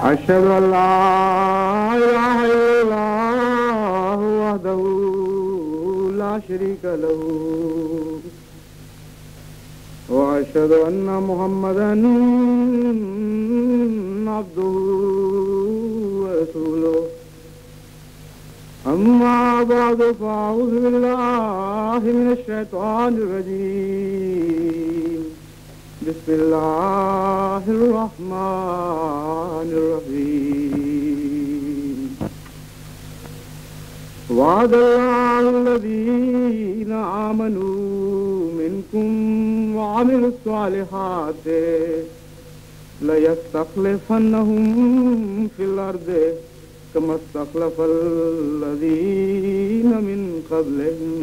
أشهد أن لا إله إلا الله وحده لا شريك له وأشهد أن محمدا عبده ورسوله أما بعد فأعوذ بالله من الشيطان الرجيم بسم الله الرحمن الرحيم وعد الله الذين آمنوا منكم وعملوا الصالحات ليستخلفنهم في الأرض كما استخلف الذين من قبلهم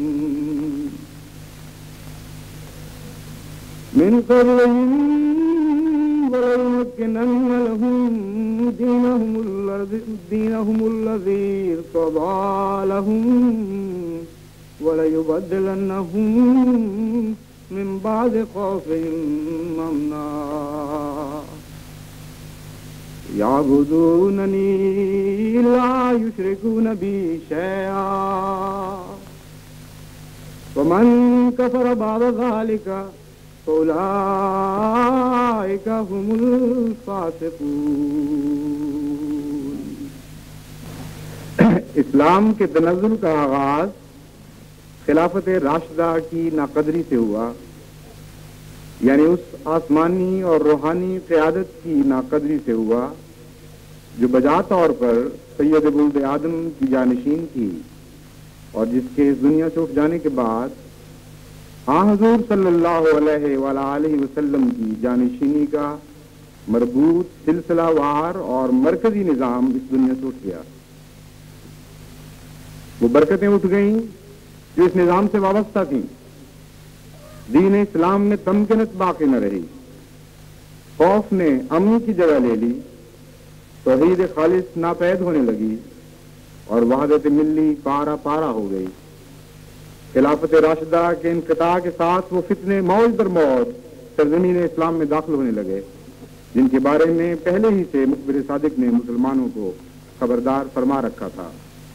وليمكنن لهم دينهم الذي ارتضى لهم وليبدلنهم من بعد خوفهم أمنا يعبدونني لا يشركون بي شيئا ومن كفر بعد ذلك أولئك هم الفاسقون۔ اسلام کے تنزل کا آغاز خلافت راشدہ کی ناقدری سے ہوا، یعنی اس آسمانی اور روحانی قیادت کی ناقدری سے ہوا جو بجا طور پر سید ولد آدم کی جانشین تھی اور جس کے اس دنیا سے اٹھ جانے کے بعد حضور صلی اللہ علیہ وآلہ وسلم کی جانشینی کا مربوط سلسلہ وار اور مرکزی نظام اس دنیا سے اٹھ گیا۔ وہ برکتیں اٹھ گئیں جو اس نظام سے وابستہ تھیں، دین اسلام میں تمکنت باقی نہ رہی، خوف نے امن کی جگہ لے لی، توحید خالص ناپید ہونے لگی اور وحدت ملی پارا پارا ہو گئی۔ خلافت راشدہ کے انقطاع کے ساتھ وہ فتنے موج در موج سرزمین اسلام میں داخل ہونے لگے، جن کے بارے میں پہلے ہی سے مخبر صادق نے مسلمانوں کو خبردار فرما رکھا تھا۔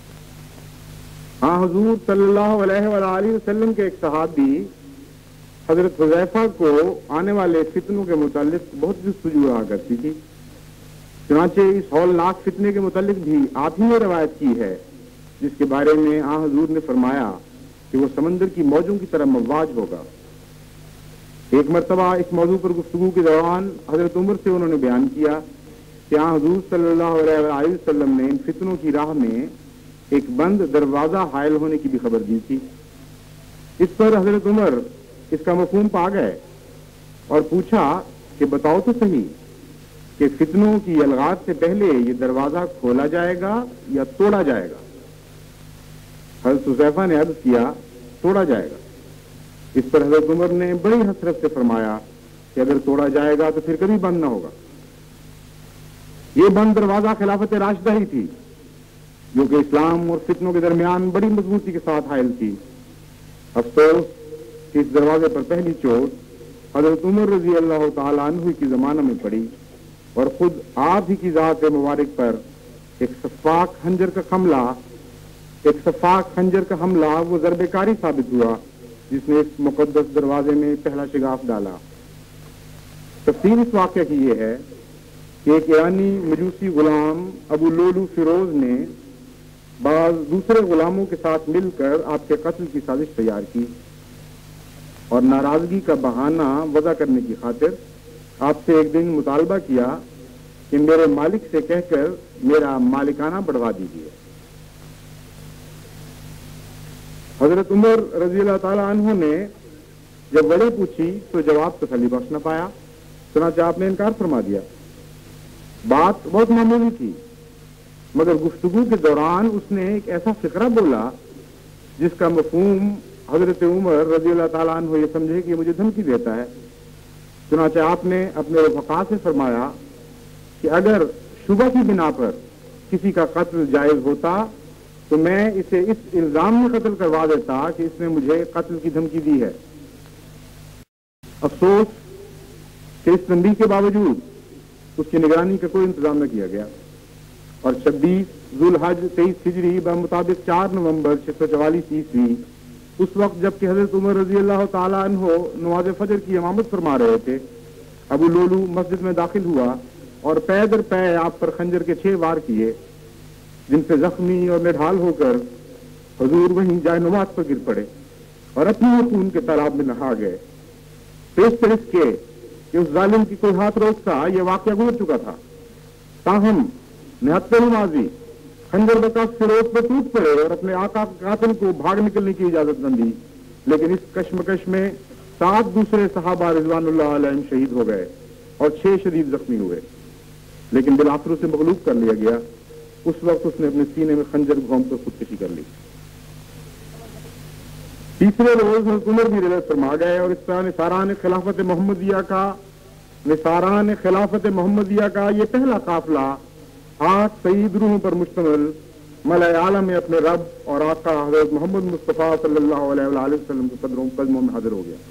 حضور صلی اللہ علیہ وآلہ وسلم کے ایک صحابی حضرت حذیفہ کو آنے والے فتنوں کے متعلق بہت جستجو رہا کرتی تھی، چنانچہ اس ہولناک فتنے کے متعلق بھی آپ ہی نے روایت کی ہے، جس کے بارے میں حضور نے فرمایا کہ وہ سمندر کی موجوں کی طرح مواج ہوگا۔ ایک مرتبہ اس موضوع پر گفتگو کے دوران حضرت عمر سے انہوں نے بیان کیا کہ حضور صلی اللہ علیہ وسلم نے ان فتنوں کی راہ میں ایک بند دروازہ حائل ہونے کی بھی خبر دی تھی۔ اس پر حضرت عمر اس کا مفہوم پا گئے اور پوچھا کہ بتاؤ تو صحیح کہ فتنوں کی الغاز سے پہلے یہ دروازہ کھولا جائے گا یا توڑا جائے گا؟ حضرت حذیفہ نے عرض کیا توڑا جائے گا۔ اس پر حضرت عمر نے بڑی حسرت سے فرمایا کہ اگر توڑا جائے گا تو پھر کبھی بند نہ ہوگا۔ یہ بند دروازہ خلافت راشدہ ہی تھی جو کہ اسلام اور فتنوں کے درمیان بڑی مضبوطی کے ساتھ حائل تھی۔ افسوس کہ اس دروازے پر پہلی چوٹ حضرت عمر رضی اللہ تعالیٰ عنہ کی زمانہ میں پڑی اور خود آپ ہی کی ذات مبارک پر ایک سفاک خنجر کا حملہ وہ ضرب کاری ثابت ہوا جس نے اس مقدس دروازے میں پہلا شگاف ڈالا۔ تفصیل اس واقعہ کی یہ ہے کہ ایک ایرانی مجوسی غلام ابو لولو فیروز نے بعض دوسرے غلاموں کے ساتھ مل کر آپ کے قتل کی سازش تیار کی اور ناراضگی کا بہانہ وضع کرنے کی خاطر آپ سے ایک دن مطالبہ کیا کہ میرے مالک سے کہہ کر میرا مالکانہ بڑھوا دیجیے۔ حضرت عمر رضی اللہ تعالیٰ عنہ نے جب وجہ پوچھی تو جواب تسلی بخش نہ پایا، چنانچہ آپ نے انکار فرما دیا۔ بات بہت معمولی تھی، مگر گفتگو کے دوران اس نے ایک ایسا فقرہ بولا جس کا مفہوم حضرت عمر رضی اللہ تعالیٰ عنہ یہ سمجھے کہ مجھے دھمکی دیتا ہے۔ چنانچہ آپ نے اپنے رفقا سے فرمایا کہ اگر شبہ کی بنا پر کسی کا قتل جائز ہوتا تو میں اسے اس الزام میں قتل کروا دیتا کہ اس نے مجھے قتل کی دھمکی دی ہے۔ افسوس کہ اس تنبیہ کے باوجود اس کی نگرانی کا کوئی انتظام نہ کیا گیا، اور 26 ذوالحج 23 ہجری بمطابق 4 نومبر 644 عیسوی اس وقت جب کہ حضرت عمر رضی اللہ تعالیٰ عنہ نماز فجر کی امامت فرما رہے تھے، ابو لولو مسجد میں داخل ہوا اور پے در پے آپ پر خنجر کے 6 وار کیے، جن سے زخمی اور نڈھال ہو کر حضور وہیں جائے نماز پر گر پڑے اور اپنی خون کے تالاب میں نہا گئے۔ پیشتر اس کے کہ اس ظالم کی کوئی ہاتھ روکتا، یہ واقعہ گزر چکا تھا، تاہم نہت نمازی خنجر بکاس فروغ پر ٹوٹ پڑے اور اپنے آقا قاتل کو بھاگ نکلنے کی اجازت نہ دی، لیکن اس کشمکش میں 7 دوسرے صحابہ رضوان اللہ علیہم شہید ہو گئے اور 6 شدید زخمی ہوئے، لیکن بالآخر اسے مغلوب کر لیا گیا۔ اس وقت اس نے اپنے سینے میں خنجر گھوم کر خودکشی کر لی۔ تیسرے روز حضرت عمر بھی رضا فرما گئے اور اس طرح نثاران خلافت محمدیہ کا یہ پہلا قافلہ 8 سعید روحوں پر مشتمل ملائے عالم میں اپنے رب اور آقا حضرت محمد مصطفیٰ صلی اللہ علیہ وآلہ وسلم کے قدموں میں حاضر ہو گیا۔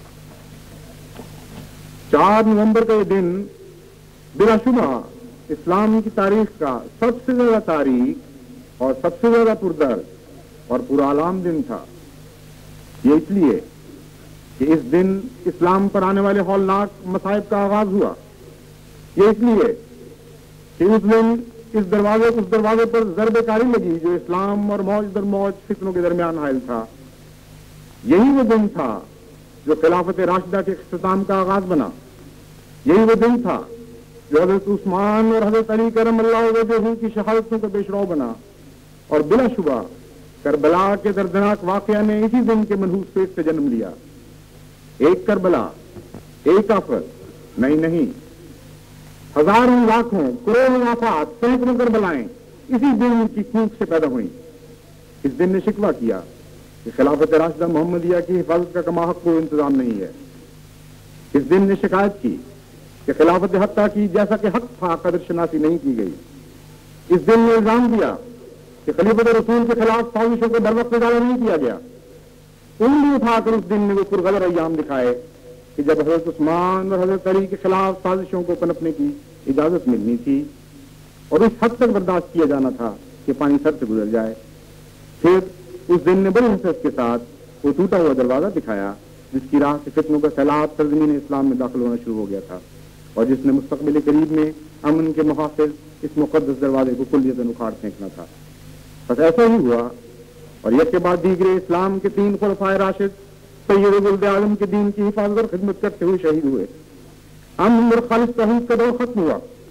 4 نومبر کا یہ دن بلا شبہ اسلام کی تاریخ کا سب سے زیادہ تاریخ اور سب سے زیادہ پردرد اور پرعلام دن تھا۔ یہ اس لیے کہ اس دن اسلام پر آنے والے ہولناک مصائب کا آغاز ہوا، یہ اس لیے کہ اس دن اس دروازے پر ضرب کاری لگی جو اسلام اور موج در موج فتنوں کے درمیان حائل تھا۔ یہی وہ دن تھا جو خلافت راشدہ کے اختتام کا آغاز بنا، یہی وہ دن تھا جو حضرت عثمان اور حضرت علی کرم اللہ وجہہ کی شہادتوں کا پیشرو بنا، اور بلا شبہ کربلا کے دردناک واقعہ نے اسی دن کے منحوس پیٹ سے جنم لیا۔ ایک کربلا، ایک آفت، نہیں، ہزاروں لاکھوں کروڑوں آفات، سینکڑوں کربلائیں اسی دن کی کوک سے پیدا ہوئیں۔ اس دن نے شکوہ کیا کہ خلافت راشدہ محمدیہ کی حفاظت کا کماحق کوئی انتظام نہیں ہے۔ اس دن نے شکایت کی کہ خلافت حقہ کی جیسا کہ حق تھا قدر شناسی نہیں کی گئی۔ اس دن نے الزام دیا کہ خلیفت رسول کے خلاف سازشوں کو بر وقت ادارہ نہیں کیا گیا۔ انگلی اٹھا کر اس دن نے وہ پرغلر ایام دکھائے کہ جب حضرت عثمان اور حضرت علی کے خلاف سازشوں کو پنپنے کی اجازت ملنی تھی اور اس حد تک برداشت کیا جانا تھا کہ پانی سر سے گزر جائے۔ پھر اس دن نے بڑی حسرت کے ساتھ وہ ٹوٹا ہوا دروازہ دکھایا جس کی راہ سے فتنوں کا سیلاب سرزمین اسلام میں داخل ہونا شروع ہو گیا تھا، اور جس نے مستقبل قریب میں امن کے محافظ اس مقدس دروازے کو کلیتاً اکھاڑ پھینکنا تھا۔ بس ایسا ہی ہوا، اور یک کے بعد دیگر اسلام کے 3 خلفائے راشد سید ولد اعظم کے دین کی حفاظت اور خدمت کرتے ہوئے شہید ہوئے۔ امن اور خالص توحید کا دور ختم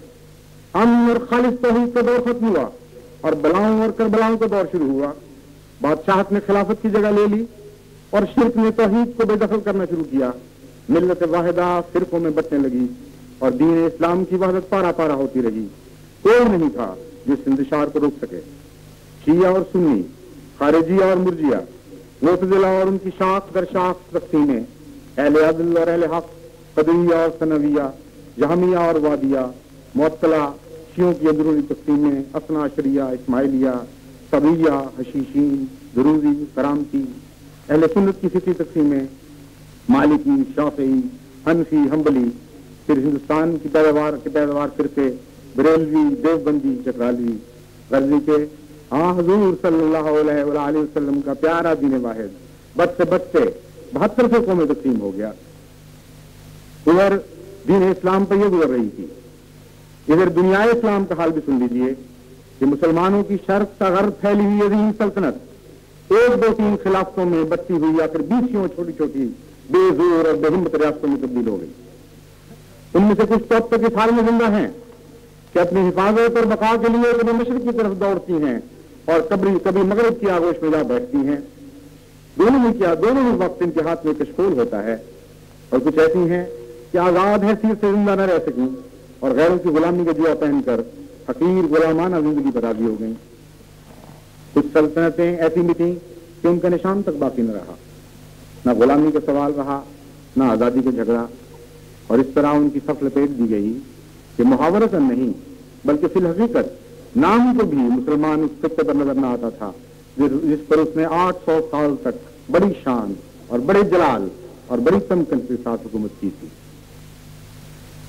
ہوا، اور بلاؤں اور کربلاؤں کا دور شروع ہوا۔ بادشاہت نے خلافت کی جگہ لے لی اور شرک نے توحید کو بے دخل کرنا شروع کیا۔ ملت واحدہ فرقوں میں بٹنے لگی اور دین اسلام کی وحدت پارا پارا ہوتی رہی۔ کوئی نہیں تھا جو اس انتشار کو روک سکے۔ شیعہ اور سنی، خارجیہ اور مرجیہ، معتزلہ اور ان کی شاخ در شاخ تقسیمیں، اہل عدل اور اہل حق، قدریہ اور ثنویہ، جہمیہ اور وادیہ، معطلہ، شیعوں کی اندرونی تقسیمیں، اثنا عشریہ، اسماعیلیہ، صبیہ، حشیشین، دروزی، کرامتی، اہل سنت کی فقہی تقسیمیں، مالکی، شافعی، حنفی، حنبلی، پھر ہندوستان کی پیداوار فرقے، بریلوی، دیوبندی، چکرالی، غرضی کے حضور صلی اللہ علیہ وآلہ وسلم کا پیارا دین واحد بچتے 72 فرقوں میں تقسیم ہو گیا۔ ادھر دین اسلام پر یہ گزر رہی تھی، ادھر دنیا اسلام کا حال بھی سن لیجیے کہ مسلمانوں کی شرق تا غرب پھیلی ہوئی عظیم سلطنت 1 2 3 خلافتوں میں بٹتی ہوئی آ کر 20 چھوٹی چھوٹی بے زور اور بے ہمت ریاستوں میں تبدیل ہو گئی۔ ان میں سے کچھ تو اب تک اس حال میں زندہ ہیں کہ اپنی حفاظت اور بقا کے لیے کبھی مشرق کی طرف دوڑتی ہیں اور کبھی مغرب کی آغوش میں جا بیٹھتی ہیں۔ دونوں ہی وقت ان کے ہاتھ میں کشکول ہوتا ہے، اور کچھ ایسی ہیں کہ آزاد حیثیت سے زندہ نہ رہ سکیں اور غیروں کی غلامی کا جوا پہن کر حقیر غلامانہ زندگی پر راضی ہو گئیں۔ کچھ سلطنتیں ایسی مٹیں کہ ان کا نشان تک باقی نہ رہا، نہ غلامی کا سوال رہا، نہ آزادی کا جھگڑا، اور اس طرح ان کی صف لپیٹ دی گئی کہ محاورتاً نہیں بلکہ فی الحقیقت نام کو بھی مسلمان اس خطے پر نظر نہ آتا تھا جس پر اس نے 800 سال تک بڑی شان اور بڑے جلال اور بڑی تمکن کے ساتھ حکومت کی تھی۔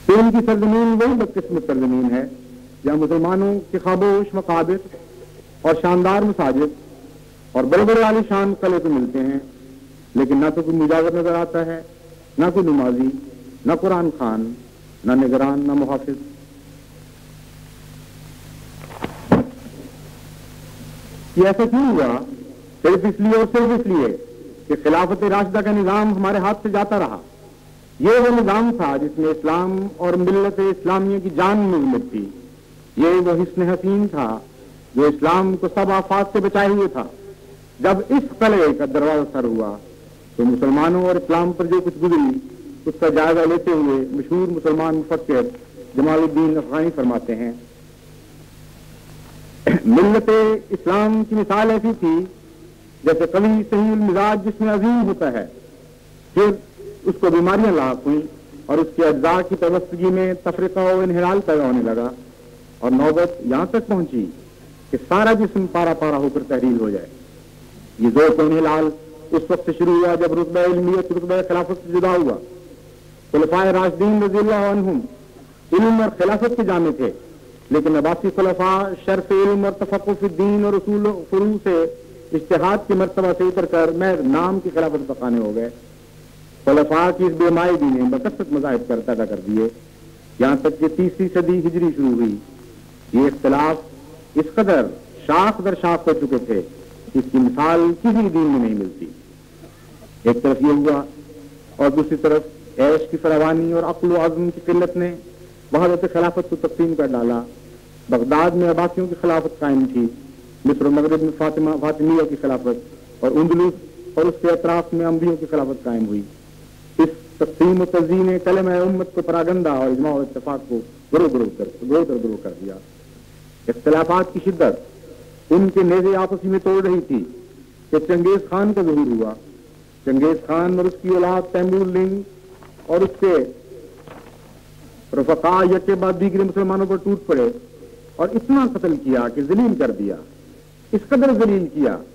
تو ان کی سرزمین وہی بدقسمت سرزمین ہے جہاں مسلمانوں کے خاموش مقابر اور شاندار مساجد اور بڑے بڑے عالی شان قلعے تو ملتے ہیں، لیکن نہ تو کوئی مجاور نظر آتا ہے، نہ کوئی نمازی، نہ قرآن خوان، نہ نگران، نہ محافظ۔ یہ ایسا کیوں ہوا؟ صرف اس لیے اور صرف اس لیے کہ خلافت راشدہ کا نظام ہمارے ہاتھ سے جاتا رہا۔ یہ وہ نظام تھا جس میں اسلام اور ملت اسلامیہ کی جان مضبوط تھی۔ یہ وہ حصن حسین تھا جو اسلام کو سب آفات سے بچائے ہوئے تھا۔ جب اس قلعے کا دروازہ سر ہوا تو مسلمانوں اور اسلام پر جو کچھ گزری اس کا جائزہ لیتے ہوئے مشہور مسلمان مفکر جمال الدین افغانی فرماتے ہیں، ملت اسلام کی مثال ایسی تھی جیسے قوی صحیح المزاج جس میں عظیم ہوتا ہے، پھر اس کو بیماریاں لاحق ہوئیں اور اس کے اجزاء کی پیوستگی میں تفرقہ و انحلال پیدا ہونے لگا، اور نوبت یہاں تک پہنچی کہ سارا جسم پارا پارا ہو کر تحریل ہو جائے۔ یہ ذوق و انحلال اس وقت سے شروع ہوا جب رتبہ علمیت رتبہ خلافت سے جدا ہوا۔ خلفائے راشدین رضی اللہ عنہم علم اور خلافت کے جامع تھے، لیکن عباسی خلفاء شرف علم اور تفقہ فی الدین اور اصول و فروع سے اجتہاد کی مرتبہ سے اتر کر محض نام کی خلافت پکانے ہو گئے۔ خلفاء کی اس بے مائگی نے بکثرت مذاہب پیدا کر دیے، یہاں تک کہ 30ویں صدی ہجری شروع ہوئی۔ یہ اختلاف اس قدر شاخ در شاخ ہو چکے تھے کہ اس کی مثال کسی دین میں نہیں ملتی۔ ایک طرف یہ ہوا اور دوسری طرف عیش کی فراوانی اور عقل و عزم کی قلت نے وحدت خلافت کو تقسیم کر ڈالا۔ بغداد میں عباسیوں کی خلافت قائم تھی، مصر و مغرب میں فاطمیہ کی خلافت، اور اندلس اور اس کے اطراف میں امویوں کی خلافت قائم ہوئی۔ اس تقسیم و تزیین نے کلمہ امت کو پراگندہ اور اجماع و اتفاق کو گروہ کر دیا۔ اختلافات کی شدت ان کے نیزے آپسی میں توڑ رہی تھی کہ چنگیز خان کا ظہور ہوا۔ چنگیز خان اور اس کی اولاد تیمور لنگ اور اس کے رفقا یک کے بعد دیگر مسلمانوں پر ٹوٹ پڑے اور اتنا قتل کیا کہ ذلیل کر دیا، اس قدر ذلیل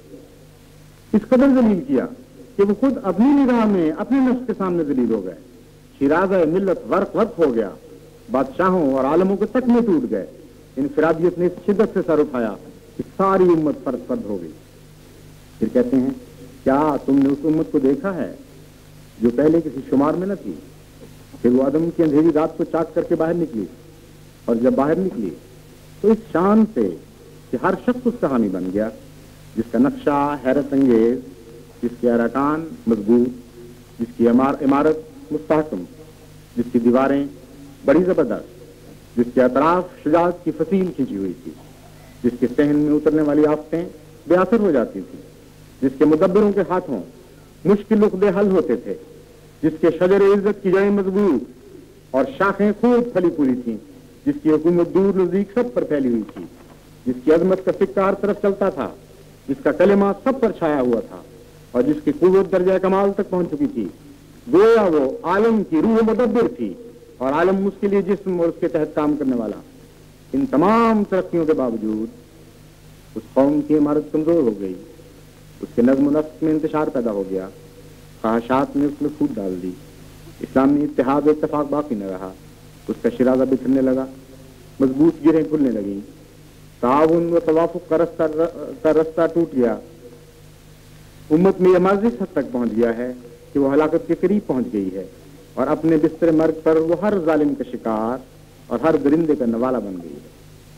کیا کہ وہ خود اپنی نگاہ میں اپنے نفس کے سامنے ذلیل ہو گئے۔ شیرازہ ملت ورق ہو گیا، بادشاہوں اور عالموں کے تک میں ٹوٹ گئے۔ انفرادیت نے اس شدت سے سر اٹھایا کہ ساری امت فرد ہو گئی۔ پھر کہتے ہیں، کیا تم نے اس امت کو دیکھا ہے جو پہلے کسی شمار میں نہ تھی؟ پھر وہ عدم کی اندھیری رات کو چاک کر کے باہر نکلی، اور جب باہر نکلی تو اس شان سے کہ ہر شخص اس کا حامی بن گیا، جس کا نقشہ حیرت انگیز، جس کے ارکان مضبوط، جس کی عمارت مستحکم، جس کی دیواریں بڑی زبردست، جس کے اطراف شجاعت کی فصیل کھینچی ہوئی تھی، جس کے صحن میں اترنے والی آفتیں بے اثر ہو جاتی تھیں، جس کے مدبروں کے ہاتھوں مشکل عقدے حل ہوتے تھے، جس کے شجر عزت کی جڑیں مضبوط اور شاخیں خوب پھلی پھولی تھیں، جس کی حکومت دور نزدیک سب پر پھیلی ہوئی تھی، جس کی عظمت کا سکہ ہر طرف چلتا تھا، جس کا کلمہ سب پر چھایا ہوا تھا، اور جس کی قوت درجہ کمال تک پہنچ چکی تھی۔ گویا وہ عالم کی روح مدبر تھی اور عالم اس کے لیے جسم اور اس کے تحت کام کرنے والا۔ ان تمام ترقیوں کے باوجود اس قوم کی عمارت کمزور ہو گئی، اس کے نظم و نسق میں انتشار پیدا ہو گیا، خواہشات نے اس میں پھوٹ ڈال دی، اسلامی اتحاد و اتفاق باقی نہ رہا، اس کا شرازہ بکھرنے لگا، مضبوط گرہیں کھلنے لگیں، تعاون و توافق کا رستہ ٹوٹ گیا۔ امت میں یہ مرض اس حد تک پہنچ گیا ہے کہ وہ ہلاکت کے قریب پہنچ گئی ہے، اور اپنے بستر مرگ پر وہ ہر ظالم کا شکار اور ہر درندے کا نوالہ بن گئی ہے۔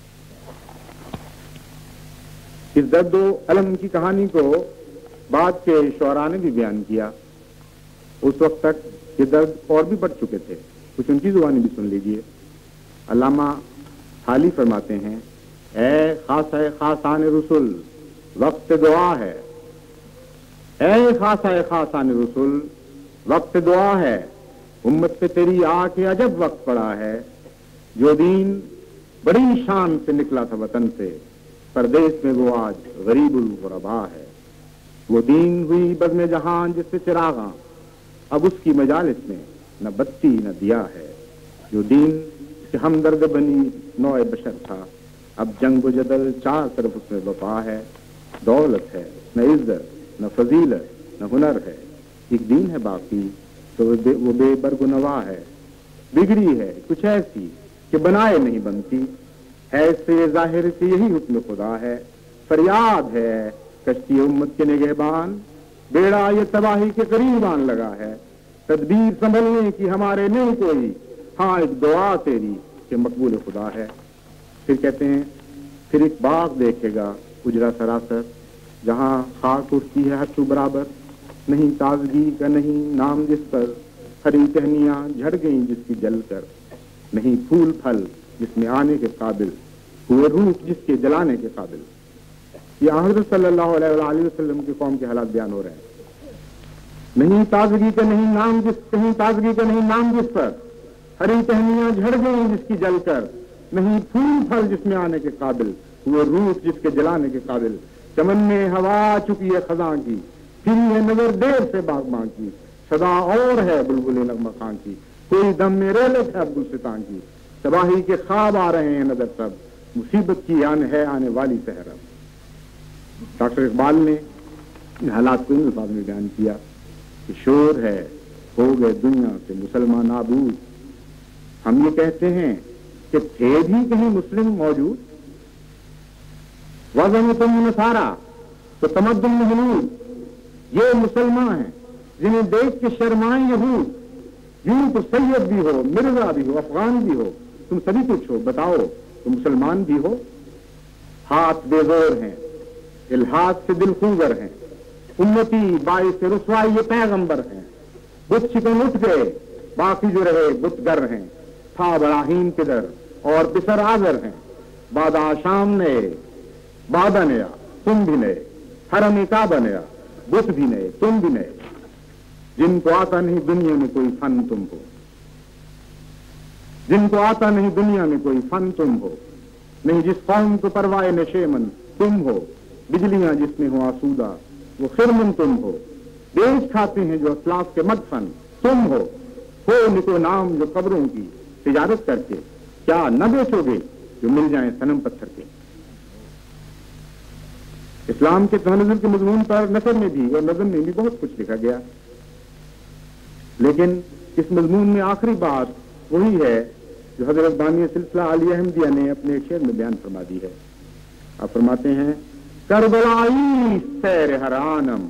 اس درد و الم کی کہانی کو بعد کے شعراء نے بھی بیان کیا۔ اس وقت تک یہ درد اور بھی بڑھ چکے تھے، کچھ ان کی زبانی بھی سن لیجئے۔ علامہ حالی فرماتے ہیں، اے خاصان رسول وقت دعا ہے، اے خاصان رسول وقت دعا ہے، امت پہ تیری آ کے عجب وقت پڑا ہے، جو دین بڑی شان سے نکلا تھا وطن سے، پردیس میں وہ آج غریب الغربا ہے، وہ دین ہوئی بزم جہان جس سے چراغاں، اب اس کی مجالس میں نہ بتی نہ دیا ہے، جو دین سے ہمدرد بنی نوع بشر تھا، اب جنگ و جدل چار طرف اس میں وفا ہے، دولت ہے نہ عزت نہ فضیلت نہ ہنر ہے، ایک دین ہے باقی تو وہ بے برگ و نوا ہے، बिगड़ी है कुछ ऐसी कि बनाए नहीं बनती, है इससे जाहिर कि यही हुक्म खुदा है। फरियाद है कश्ती उम्मत के निगहबान, बेड़ा ये तबाही के करीब आन लगा है। तदबीर संभलने की हमारे नहीं कोई, हाँ एक दुआ तेरी कि मकबूल खुदा है। फिर कहते हैं, फिर एक बाग देखेगा उजरा सरासर, जहाँ खाक उठती है हर बराबर, नहीं ताजगी का नहीं नाम जिस पर, हरी टहनियां झड़ गईं जिसकी जल कर, नहीं फूल फल जिसमें आने के काबिल, हुए रूप जिसके जलाने के काबिल। ये हज़रत सल्लल्लाहु अलैहि वसल्लम की कौम के हालात बयान हो रहे हैं। नहीं ताजगी का नहीं नाम जिस, कहीं ताजगी का नहीं नाम जिस पर, हरी टहनियां झड़ गईं जिसकी जल कर, नहीं फूल फल जिसमें आने के काबिल, हुए रूप जिसके जलाने के काबिल। चमन में हवा चुकी है खजा की, फिर है नजर देर से बागबां की, सदा और है बुलबुल नगमा खां की, कोई दम में रेलत है अब्दुल सितान की। तबाही के ख्वाब आ रहे हैं नजर सब, मुसीबत की आन है आने वाली सहर। डॉक्टर इकबाल ने इन हालात को इन अल्फाज में बयान किया कि शोर है हो गए दुनिया से मुसलमान नाबूद। हम ये कहते हैं कि थे भी कहीं मुस्लिम मौजूद, वज़न तुम नसारा तो तमद्दुन में हनूद। ये मुसलमान हैं जिन्हें देख के शर्माएं यहूद, यूं तो सैयद भी हो, मिर्जा भी हो, अफगान भी हो, तुम सभी कुछ हो, बताओ तुम मुसलमान भी हो। हाथ बेजोर हैं, इल्हाद से दिल खूगर हैं, उम्मती बाइस रुसवाई ये पैगंबर हैं। बुत चिकन उठ गए बाकी जो रहे बुतगर हैं, था बराहीम किधर और पिसर आजर हैं। बादा शाम ने बादा नया तुम भी नए, हरम काबा नया बुत भी नए तुम भी नए। जिनको आता नहीं दुनिया में कोई फन तुम हो, जिनको आता नहीं दुनिया में कोई फन तुम हो। नहीं जिस कौम को परवाए नशेमन तुम हो, बिजलियां जिसमें हो आसूदा वो खिरमन तुम हो। बेच खाते हैं जो असलाफ के मदफन तुम हो निको नाम जो कब्रों की तिजारत करके, क्या न बेचोगे जो मिल जाए सनम पत्थर के। इस्लाम के तहज़्ज़ुब के मज़मून पर नसर में भी और नज़म में भी बहुत कुछ लिखा गया, लेकिन इस मज़मून में आखिरी बात वही है जो हज़रत बानी सिलसिला आलिया अहमदिया ने अपने एक शेर में बयान फरमा दी है। आप फरमाते हैं, करबलाई सैर हरानम,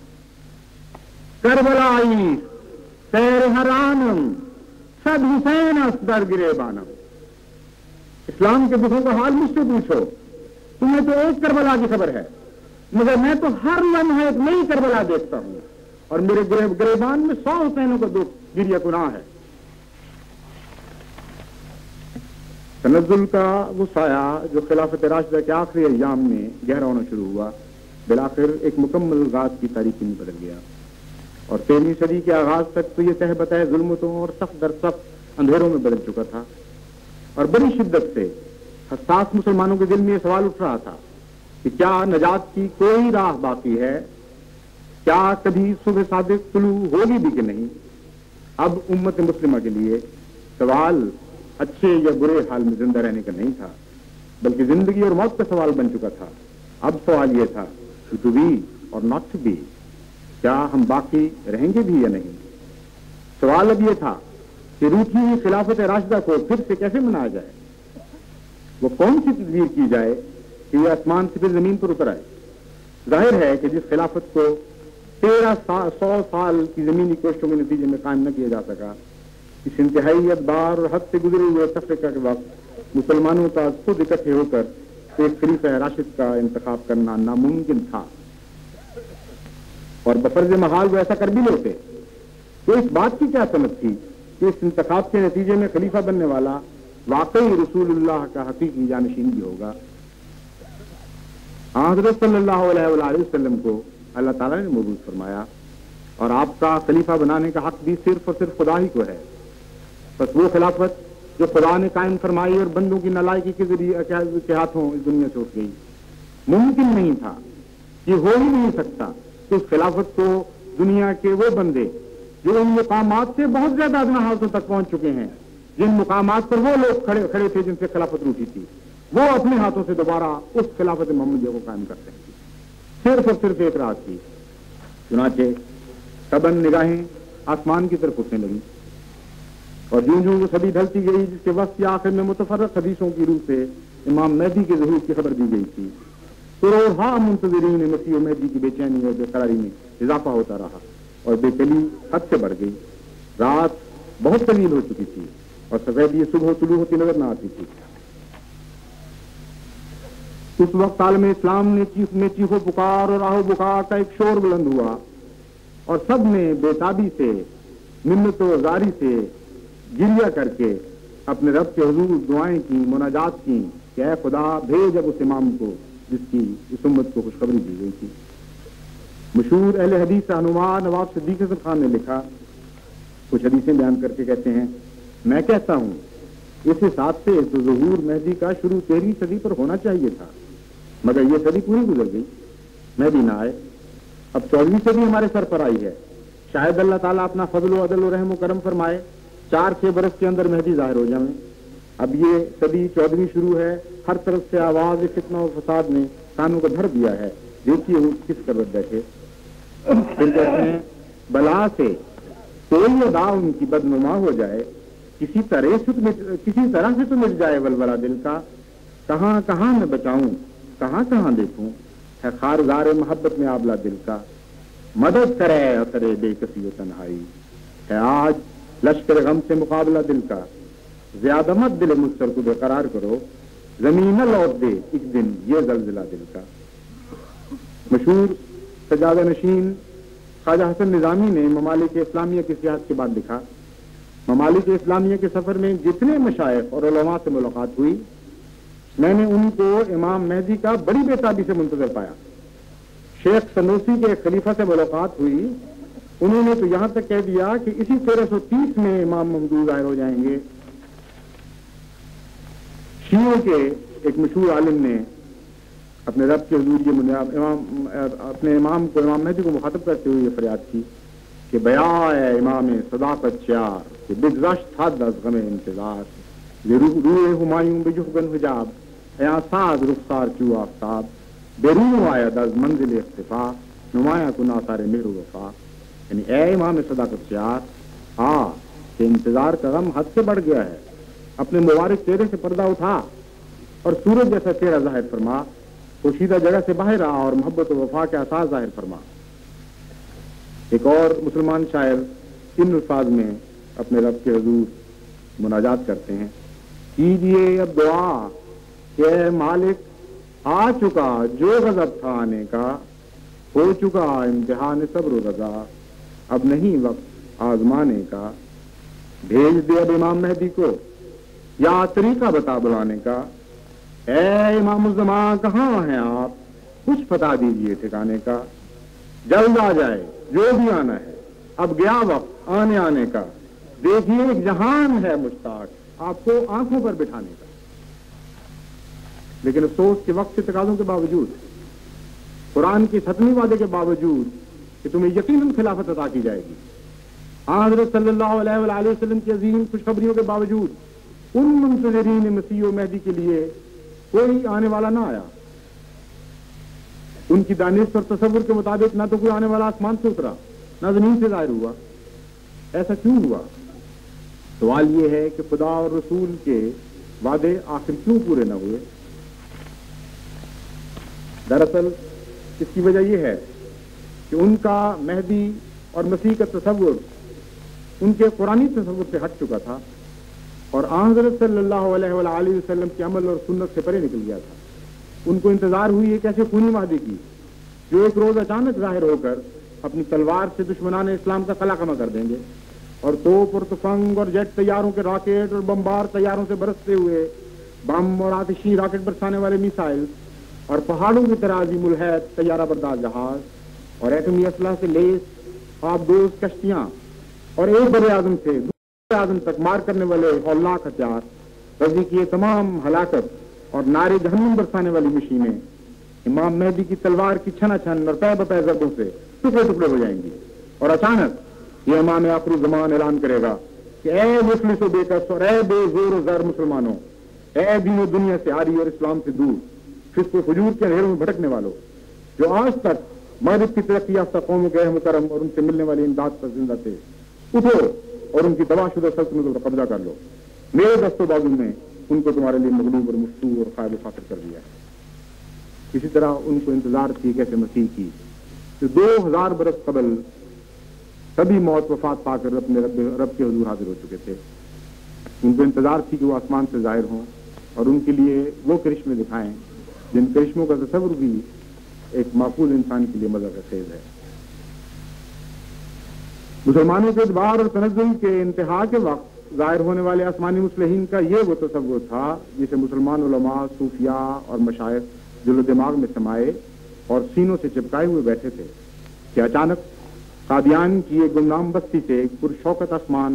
करबलाई सैर हरानम, सद हुसैन असदर गिरेबानम। इस्लाम के दुखों का हाल मुझसे पूछो, तुम्हें तो एक करबला की खबर है, मगर मैं तो हर लम्हा एक नई करबला देखता हूं और मेरे गिरेबान में 100 हुसैनों का दुख गिरिया गुनाह है। तनज़्ज़ुल का वो साया जो खिलाफत राशिदा के आखिरी अय्याम में गहरा होना शुरू हुआ, बिलाखिर एक मुकम्मल गाज की तारीकी में बदल गया और 13वीं सदी के आगाज तक तो ये तह बताए जुल्मतों और सख्त दर सख्त अंधेरों में बदल चुका था। और बड़ी शिद्दत से हसास मुसलमानों के दिल में यह सवाल उठ रहा था कि क्या नजात की कोई राह बाकी है, क्या कभी सुबह सादिक तुलू होगी भी कि नहीं। अब उम्मत मुस्लिमा के लिए सवाल अच्छे या बुरे हाल में जिंदा रहने का नहीं था, बल्कि जिंदगी और मौत का सवाल बन चुका था। अब सवाल यह था टू बी और नॉट टू बी, क्या हम बाकी रहेंगे भी या नहीं। सवाल अब यह था कि रूठी हुई खिलाफत राशिदा को फिर से कैसे मनाया जाए, वो कौन सी तदबीर की जाए कि ये आसमान से फिर जमीन पर उतर आए। जाहिर है कि जिस खिलाफत को 1300 साल की जमीनी कोशिशों के नतीजे में कायम न किया जा सका, इस इंतहाई अदबार और हद से गुजरे हुए तफरीका के वक्त मुसलमानों का खुद इकट्ठे होकर एक खलीफा राशिद का इंतखाब करना नामुमकिन था और बफर्ज महाल वो ऐसा कर भी लेते तो इस बात की क्या समझ थी कि इस इंतखाब के नतीजे में खलीफा बनने वाला वाकई रसूलुल्लाह का हकीकी जानशीन भी होगा। हज़रत सल्लल्लाहु अलैहि वसल्लम को अल्लाह ताला ने मबूस फरमाया और आपका खलीफा बनाने का हक भी सिर्फ और सिर्फ खुदा ही को है। बस वो खिलाफत जो खुदा ने कायम फरमाई और बंदों की नालायकी के जरिए के हाथों इस दुनिया से उठ गई, मुमकिन नहीं था, ये हो ही नहीं सकता कि उस खिलाफत को दुनिया के वो बंदे जो इन मुकामात से बहुत ज्यादा अदना हाथों तक पहुंच चुके हैं, जिन मुकामात पर वो लोग खड़े थे जिनसे खिलाफत रूठी थी, वो अपने हाथों से दोबारा उस खिलाफत मोहम्मदिया को कायम करते हैं। सिर्फ और सिर्फ एक रात थी। चुनाचे तबन निगाहें आसमान की तरफ उठने लगी। اور جوں جوں وہ صدی ڈھلتی گئی جس کے وقت کے آخر میں متفرق حدیثوں کی روح سے امام مہدی کے ظہور کی خبر دی گئی تھی، تو روزہ منتظرین مسیح مہدی کی بے چینی اور بے قراری میں اضافہ ہوتا رہا اور بے چلی حد سے بڑھ گئی۔ رات بہت طویل ہو چکی تھی اور سفیدی صبح طلوع ہوتی نظر نہ آتی تھی۔ اس وقت عالم اسلام میں چیخو پکار اور آہو بکا کا ایک شور بلند ہوا اور سب نے بے تابی سے منت و زاری سے گریہ کر کے اپنے رب کے حضور دعائیں کی، مناجات کی کہ اے خدا بھیج اب اس امام کو جس کی اس امت کو خوشخبری دی گئی تھی۔ مشہور اہل حدیث رہنما نواب صدیق حسن خان نے لکھا، کچھ حدیثیں بیان کر کے کہتے ہیں، میں کہتا ہوں اس حساب سے تو ظہور مہدی کا شروع 13ویں صدی پر ہونا چاہیے تھا، مگر یہ صدی پوری گزر گئی، مہدی نہ آئے۔ اب 14ویں صدی ہمارے سر پر آئی ہے، شاید اللہ تعالیٰ اپنا فضل و عدل و رحم و کرم فرمائے 4-6 برس کے اندر مہدی ظاہر ہو جائیں۔ اب یہ صدی 14ویں شروع ہے، ہر طرف سے آواز فتنہ و فساد نے کانوں کو بھر دیا ہے، دیکھیے وہ کس قدر بیٹھے۔ پھر کہتے ہیں بلا سے کوئی ادا ان کی بدنما ہو جائے، کسی طرح سے تو مل جائے ولولہ دل کا، کہاں کہاں میں بچاؤں کہاں کہاں دیکھوں، ہے خارزار محبت میں آبلہ دل کا، مدد کرے اثر بے کسی و تنہائی، ہے آج لشکر غم سے مقابلہ دل کا، زیادہ مت دل مستر کو بے قرار کرو، زمین نہ لوٹ دے ایک دن یہ زلزلہ دل کا۔ مشہور سجادہ نشین خواجہ حسن نظامی نے ممالک اسلامیہ کی سیاحت کے بعد لکھا، ممالک اسلامیہ کے سفر میں جتنے مشائخ اور علماء سے ملاقات ہوئی، میں نے ان کو امام مہدی کا بڑی بے تابی سے منتظر پایا۔ شیخ سنوسی کے ایک خلیفہ سے ملاقات ہوئی، انہوں نے تو یہاں تک کہہ دیا کہ اسی 1330 میں امام ممدود ظاہر ہو جائیں گے۔ شیعوں کے ایک مشہور عالم نے اپنے رب کے حضور اپنے امام کو امام مہدی کو مخاطب کرتے ہوئے یہ فریاد کی کہ بیا ہے امام صداقت شیار کہ بگذشت حد از غم انتظار، روح ہمایوں بجحگن حجاب ایا ساز رخسار چو آفتاب، بے روح آید از منزل اختفا نمایاں کن آثار مہر و وفا، یعنی اے امام صداقت شیار آ کہ انتظار کا غم حد سے بڑھ گیا ہے، اپنے مبارک چہرے سے پردہ اٹھا اور سورج جیسا چہرہ ظاہر فرما، پوشیدہ جگہ سے باہر آ اور محبت و وفا کے احساس ظاہر فرما۔ ایک اور مسلمان شاعر ان الفاظ میں اپنے رب کے حضور مناجات کرتے ہیں، کیجئے اب دعا کہ اے مالک آ چکا جو غضب تھا آنے کا، ہو چکا امتحان صبر و رضا، اب نہیں وقت آزمانے کا، بھیج دے اب امام مہدی کو یا طریقہ بتا بلانے کا، اے امام الزمان کہاں ہیں آپ کچھ بتا دیجئے ٹھکانے کا، جلد آ جائے جو بھی آنا ہے اب گیا وقت آنے کا، دیکھیے ایک جہان ہے مشتاق آپ کو آنکھوں پر بٹھانے کا۔ لیکن افسوس کے وقت کے تقاضوں کے باوجود، قرآن کی ختمی وعدے کے باوجود کہ تمہیں یقیناً خلافت عطا کی جائے گی، حضرت صلی اللہ علیہ وآلہ وسلم کی عظیم خوشخبریوں کے باوجود ان منتظرین مسیح و مہدی کے لیے کوئی آنے والا نہ آیا۔ ان کی دانش اور تصور کے مطابق نہ تو کوئی آنے والا آسمان سے اترا نہ زمین سے ظاہر ہوا۔ ایسا کیوں ہوا؟ سوال یہ ہے کہ خدا اور رسول کے وعدے آخر کیوں پورے نہ ہوئے؟ دراصل اس کی وجہ یہ ہے کہ ان کا مہدی اور مسیح کا تصور ان کے قرآنی تصور سے ہٹ چکا تھا اور حضرت صلی اللہ علیہ وآلہ وسلم کے عمل اور سنت سے پرے نکل گیا تھا۔ ان کو انتظار ہوئی ایک ایسے خونی مہدی کی جو ایک روز اچانک ظاہر ہو کر اپنی تلوار سے دشمنان اسلام کا خلا خما کر دیں گے اور توپ اور تفنگ اور جیٹ طیاروں کے راکٹ اور بمبار طیاروں سے برستے ہوئے بم اور آتشی راکٹ برسانے والے میسائل اور پہاڑوں کی طرح عظیم الحیت طیارہ بردار جہاز اور ایٹمی اسلحہ سے لیس آبدوز کشتیاں اور ایک بر اعظم سے دوسرے اعظم تک مار کرنے والے ہولناک ہتھیار، غزی کی تمام ہلاکت اور نارے جہنم برسانے والی مشینیں امام مہدی کی تلوار کی چھنا چھن اور پے بپے ضربوں سے ٹکڑے ٹکڑے ہو جائیں گی اور اچانک یہ امام آخر زمان اعلان کرے گا کہ اے مفلس و بے کس اور اے بے زور و زر مسلمانوں، اے دین و دنیا سے عاری اور اسلام سے دور، فسق و فجور کے اندھیروں میں بھٹکنے والوں جو آج تک مغرب کی ترقی یافتہ قوموں کے اہم کرم اور ان سے ملنے والی امداد پر زندہ تھے، اٹھو اور ان کی تباہ شدہ سلطنتوں پر قبضہ کر لو. میرے دست و بازو میں ان کو تمہارے لیے مغلوب اور مفتوح اور قائل خاطر کر دیا ہے. اسی طرح ان کو انتظار تھی کیسے مسیح کی کہ 2000 برس قبل سبھی موت وفات پا کر اپنے رب کے حضور حاضر ہو چکے تھے. ان کو انتظار تھی کہ وہ آسمان سے ظاہر ہوں اور ان کے لیے وہ کرشمے دکھائیں جن کرشموں کا تصور بھی ایک معقول انسان کے لیے مذہب خیز ہے. مسلمانوں کے ادبار اور تنزل کے انتہا کے وقت ظاہر ہونے والے آسمانی مصلحین کا یہ وہ تصور تھا جسے مسلمان علماء، صوفیاء اور مشائخ دل و دماغ میں سمائے اور سینوں سے چپکائے ہوئے بیٹھے تھے کہ اچانک قادیان کی ایک گمنام بستی سے ایک پرشوکت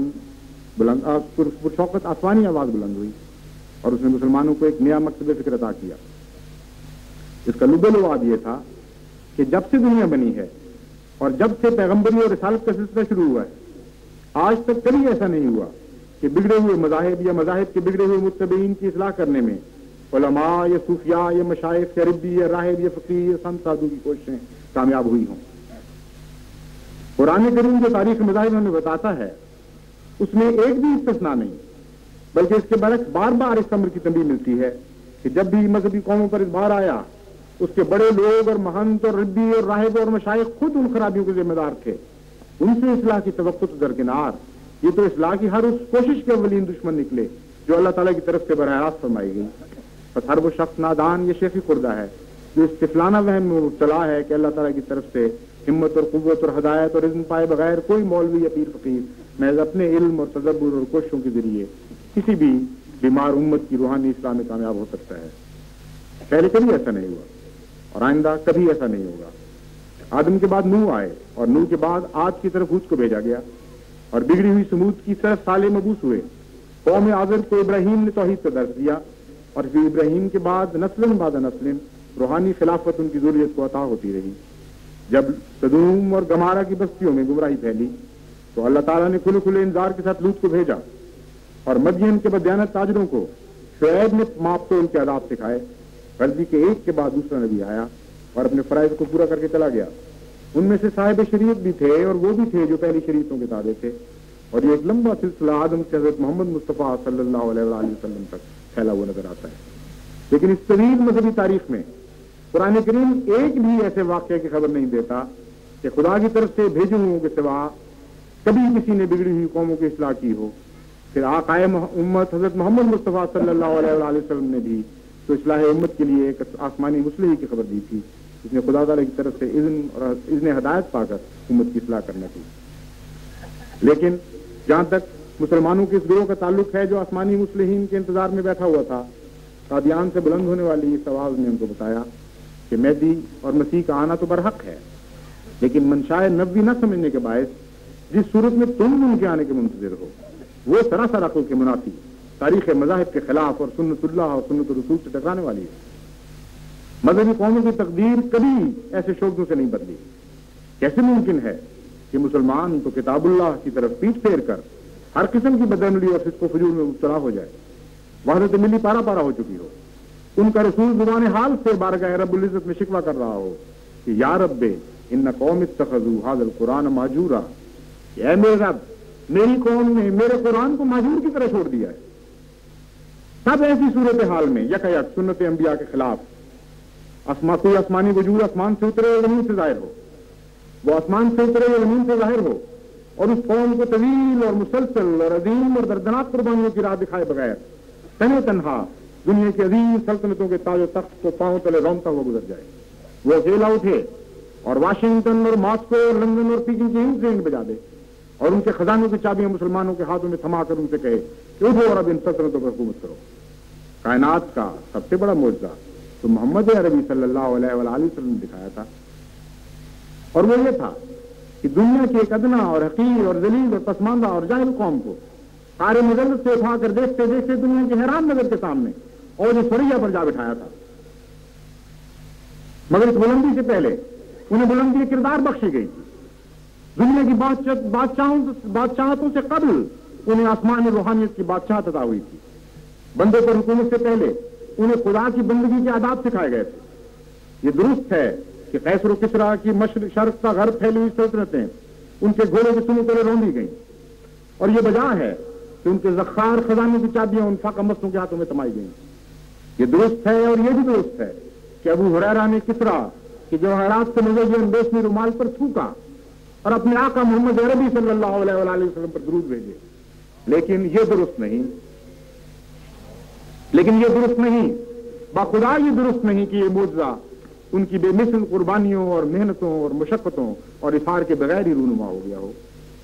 آسمانی آواز بلند ہوئی اور اس نے مسلمانوں کو ایک نیا مکتب فکر عطا کیا. اس کا لب لباب یہ تھا کہ جب سے دنیا بنی ہے اور جب سے پیغمبری اور رسالت کا سلسلہ شروع ہوا ہے آج تک کبھی ایسا نہیں ہوا کہ بگڑے ہوئے مذاہب یا مذاہب کے بگڑے ہوئے متبعین کی اصلاح کرنے میں علماء یا صوفیاء یا مشائخ یا ربی یا راہب یا فقیر یا سنت سادھو کی کوششیں کامیاب ہوئی ہوں. قرآن کریم جو تاریخ مذاہب ہمیں بتاتا ہے اس میں ایک بھی استثناء نہیں بلکہ اس کے برعکس بار بار اس امر کی تنبیہ ملتی ہے کہ جب بھی مذہبی قوموں پر اعتبار آیا اس کے بڑے لوگ اور مہنت اور ربی اور راہب اور مشائخ خود ان خرابیوں کے ذمہ دار تھے. ان سے اصلاح کی توقع تو درکنار، یہ تو اصلاح کی ہر اس کوشش کے اولین دشمن نکلے جو اللہ تعالیٰ کی طرف سے براہ راست فرمائی گئی. بس ہر وہ شخص نادان یا شیخی خوردہ ہے جو اس طفلانہ وہم میں مبتلا ہے کہ اللہ تعالیٰ کی طرف سے ہمت اور قوت اور ہدایت اور اذن پائے بغیر کوئی مولوی یا پیر فقیر محض اپنے علم اور تدبر اور کوششوں کے ذریعے کسی بھی بیمار امت کی روحانی اصلاح میں کامیاب ہو سکتا ہے. پہلے کبھی ایسا نہیں ہوا اور آئندہ کبھی ایسا نہیں ہوگا. آدم کے بعد نوح آئے اور نوح کے بعد آج کی طرف ہود کو بھیجا گیا اور بگڑی ہوئی سمود کی طرف صالح مبعوث ہوئے. قوم آذر کو ابراہیم نے توحید کا درس دیا اور پھر ابراہیم کے بعد نسل بعد نسل روحانی خلافت ان کی ضروریت کو عطا ہوتی رہی. جب سدوم اور گمارہ کی بستیوں میں گمراہی پھیلی تو اللہ تعالیٰ نے کھلے کھلے انذار کے ساتھ لوط کو بھیجا اور مدین کے بدیانت تاجروں کو شعیب نے ماپ تول کے عذاب سکھائے. غلطی کے ایک کے بعد دوسرا نبی آیا اور اپنے فرائض کو پورا کر کے چلا گیا. ان میں سے صاحب شریعت بھی تھے اور وہ بھی تھے جو پہلی شریعتوں کے تابع تھے اور یہ ایک لمبا سلسلہ آدم سے حضرت محمد مصطفیٰ صلی اللہ علیہ وآلہ وسلم تک پھیلا ہوا نظر آتا ہے. لیکن اس طویل مذہبی تاریخ میں قرآن کریم ایک بھی ایسے واقعے کی خبر نہیں دیتا کہ خدا کی طرف سے بھیجے ہوئے کے سوا کبھی کسی نے بگڑی ہوئی قوموں کی اصلاح کی ہو. پھر آقائے امت حضرت محمد مصطفیٰ صلی اللہ علیہ وآلہ وسلم نے بھی تو اصلاح امت کے لیے ایک آسمانی مصلحی کی خبر دی تھی جس نے خدا تعالیٰ کی طرف سے اذن ہدایت پا کر امت کی اصلاح کرنا تھی. لیکن جہاں تک مسلمانوں کے اس گروہ کا تعلق ہے جو آسمانی مصلحین کے انتظار میں بیٹھا ہوا تھا، قادیان سے بلند ہونے والی اس آواز نے ان کو بتایا کہ مہدی اور مسیح کا آنا تو برحق ہے لیکن منشائے نبوی نہ سمجھنے کے باعث جس صورت میں تم ان کے آنے کے منتظر ہو وہ سراسر عقل کے منافی، تاریخ مذاہب کے خلاف اور سنت اللہ اور سنت الرسول سے ٹکرانے والی ہے. مذہبی قوموں کی تقدیر کبھی ایسے شعبوں سے نہیں بدلی. کیسے ممکن ہے کہ مسلمان تو کتاب اللہ کی طرف پیٹ پھیر کر ہر قسم کی بدعملی اور فسق و فجور میں مبتلا ہو جائے، وحدت ملی پارا پارا ہو چکی ہو، ان کا رسول زبان حال سے بارگاہ رب العزت میں شکوہ کر رہا ہو کہ یا رب ان قوم اتخذوا هذا القرآن مہجورا، کہ اے میرے رب میری قوم نے میرے قرآن کو مہجور کی طرح چھوڑ دیا ہے. تب ایسی صورتحال میں یکایک سنت انبیاء کے خلاف کوئی آسمانی وجود آسمان سے اترے اور زمین سے ظاہر ہو، وہ آسمان سے اترے اور زمین سے ظاہر ہو اور اس قوم کو طویل اور مسلسل اور عظیم اور دردناک قربانیوں کی راہ دکھائے بغیر تنہا دنیا کی عظیم سلطنتوں کے تاج و تخت کو پاؤں تلے رونتا ہوا گزر جائے. وہ اکیلا اٹھے اور واشنگٹن اور ماسکو اور لندن اور پیکنگ کی اینٹ بجا دے اور ان کے خزانوں کی چابیاں مسلمانوں کے ہاتھوں میں تھما کر ان سے کہے کہ اٹھو اور اب ان سلطنتوں پر حکومت کرو. کائنات کا سب سے بڑا معجزہ تو محمد عربی صلی اللہ علیہ وآلہ وسلم نے دکھایا تھا اور وہ یہ تھا کہ دنیا کی ایک ادنا اور حقیر اور ذلیل اور پسماندہ اور جاہل قوم کو سارے مجلس سے اٹھا کر دیکھتے دیکھتے دنیا کی حیران نظر کے سامنے اور اس سریا پر جا بٹھایا تھا. مگر اس بلندی سے پہلے انہیں بلندی کردار بخشی گئی تھی. دنیا کی بادشاہتوں سے قبل انہیں آسمان روحانیت کی بادشاہت عطا ہوئی تھی. بندوں پر حکومت سے پہلے انہیں خدا کی بندگی کے آداب سکھائے گئے تھے. یہ درست ہے کہ قیصر و کسریٰ کی مشرق شرق کا غرب پھیلی ہوئی سلطنتیں ان کے گھوڑے کے سنوں تلے روندی گئیں اور یہ وجہ ہے کہ ان کے زخار خزانے کی چابیاں ان فاقہ مستوں کے ہاتھوں میں تمائی گئیں. یہ درست ہے اور یہ بھی درست ہے کہ ابو ہریرہ نے کسرا کہ جواہرات سے مزین ریشمی رومال پر تھوکا اور اپنے آقا محمد عربی صلی اللہ علیہ وآلہ وسلم پر درود بھیجے. لیکن یہ درست نہیں باخدا یہ درست نہیں کہ یہ معجزہ ان کی بے مثل قربانیوں اور محنتوں اور مشقتوں اور اثار کے بغیر ہی رونما ہو گیا ہو.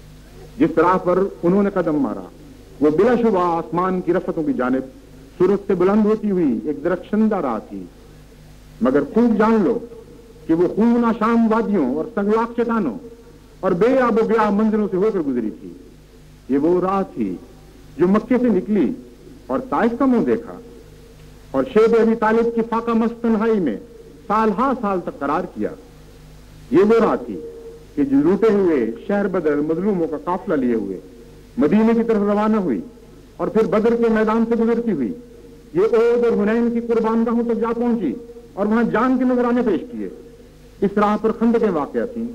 جس راہ پر انہوں نے قدم مارا وہ بلا شبہ آسمان کی رفتوں کی جانب سورج سے بلند ہوتی ہوئی ایک درخشندہ راہ تھی، مگر خوب جان لو کہ وہ خون آشام وادیوں اور سنگلاخ چٹانوں اور بے آب و گیا منزلوں سے ہو کر گزری تھی. یہ وہ راہ تھی جو مکے سے نکلی اور طائف کا منہ دیکھا اور شیب ابی طالب کی فاقہ مست تنہائی میں سال ہا سال تک قرار کیا. یہ وہ راہ تھی کہ جو لوٹے ہوئے شہر بدر مظلوموں کا قافلہ لیے ہوئے مدینے کی طرف روانہ ہوئی اور پھر بدر کے میدان سے گزرتی ہوئی یہ عہد اور حنین کی قربان گاہوں تک جا پہنچی اور وہاں جان کے نذرانے پیش کیے. اس راہ پر خندقیں واقع تھیں،